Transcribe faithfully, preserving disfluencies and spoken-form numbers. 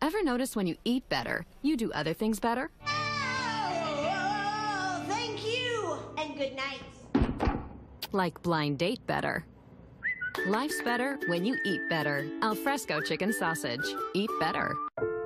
Ever notice when you eat better, you do other things better? Oh, thank you, and good night. Like blind date better. Life's better when you eat better. Al Fresco chicken sausage. Eat better.